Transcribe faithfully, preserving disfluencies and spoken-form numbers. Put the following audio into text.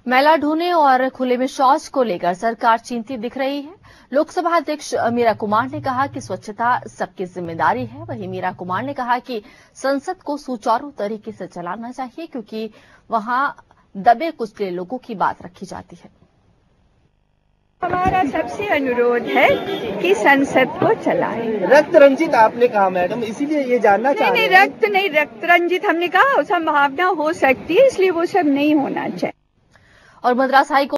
मैला ढोने और खुले में शौच को लेकर सरकार चिंतित दिख रही है। लोकसभा अध्यक्ष मीरा कुमार ने कहा कि स्वच्छता सबकी जिम्मेदारी है। वहीं मीरा कुमार ने कहा कि संसद को सुचारू तरीके से चलाना चाहिए, क्योंकि वहां दबे कुचले लोगों की बात रखी जाती है। हमारा सबसे अनुरोध है कि संसद को चलाएं। रक्त रंजित आपने कहा मैडम, इसीलिए ये जानना चाह रहे हैं। नहीं, रक्त नहीं, रक्त रंजित हमने कहा संभावना हो सकती है, इसलिए वो सब नहीं होना चाहिए। और मद्रास हाई